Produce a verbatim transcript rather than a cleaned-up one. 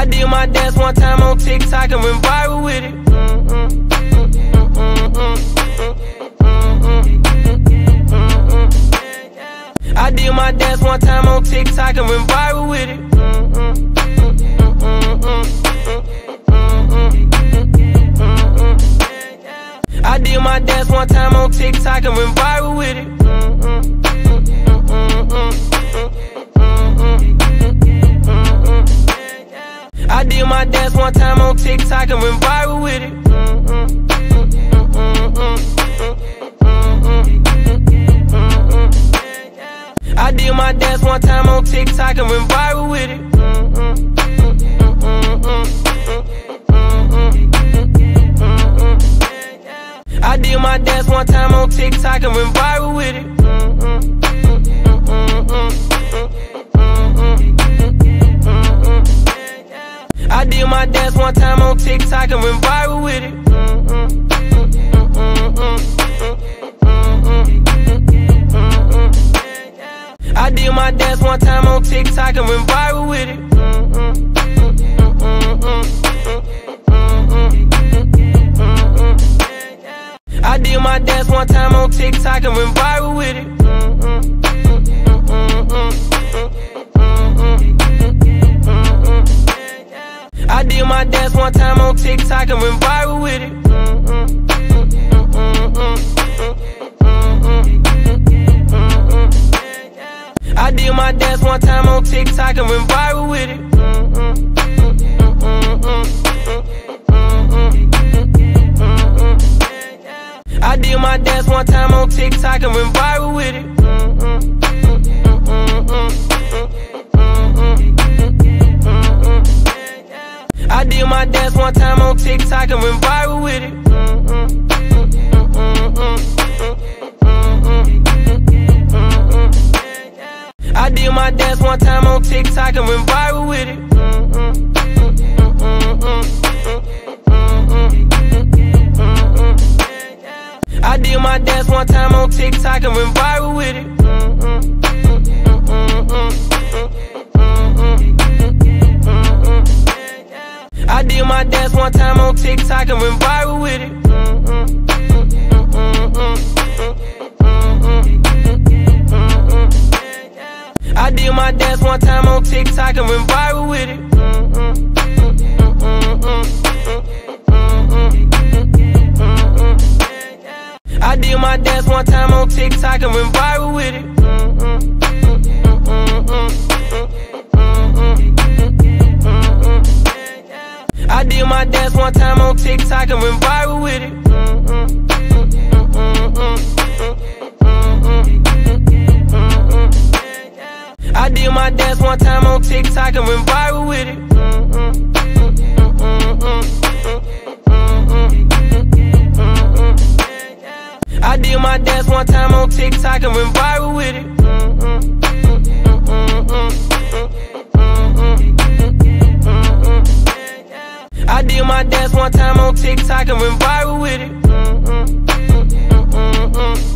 I did my dance one time on TikTok and went viral with it. I did my dance one time on TikTok and went viral with it. I did my dance one time on TikTok and went viral with it. I did my dance one time on TikTok and went viral with it. I did my dance one time on TikTok and went viral with it. I did my dance one time on TikTok and went viral with it. I did my dance one time on TikTok and went viral with it. I did my dance one time on TikTok and went viral with it. I did my dance one time on TikTok and went viral with it. I did my dance one time on TikTok and went viral with it. I did my dance one time on TikTok and went viral with it. I did my dance one time on TikTok and went viral with it. I did my dance one time on TikTok and went viral with it. I did my dance one time on TikTok and went viral with it. I did my dance one time on TikTok and went viral with it. I did my dance one time on TikTok and went viral with it. I did my dance one time on TikTok and went viral with it. I did my dance one time on TikTok and went viral with it. I did my dance one time on TikTok and went viral with it. I did my dance one time on TikTok and went viral with it. I did my dance one time on TikTok and went viral with it. I did my dance one time on TikTok and went viral with it.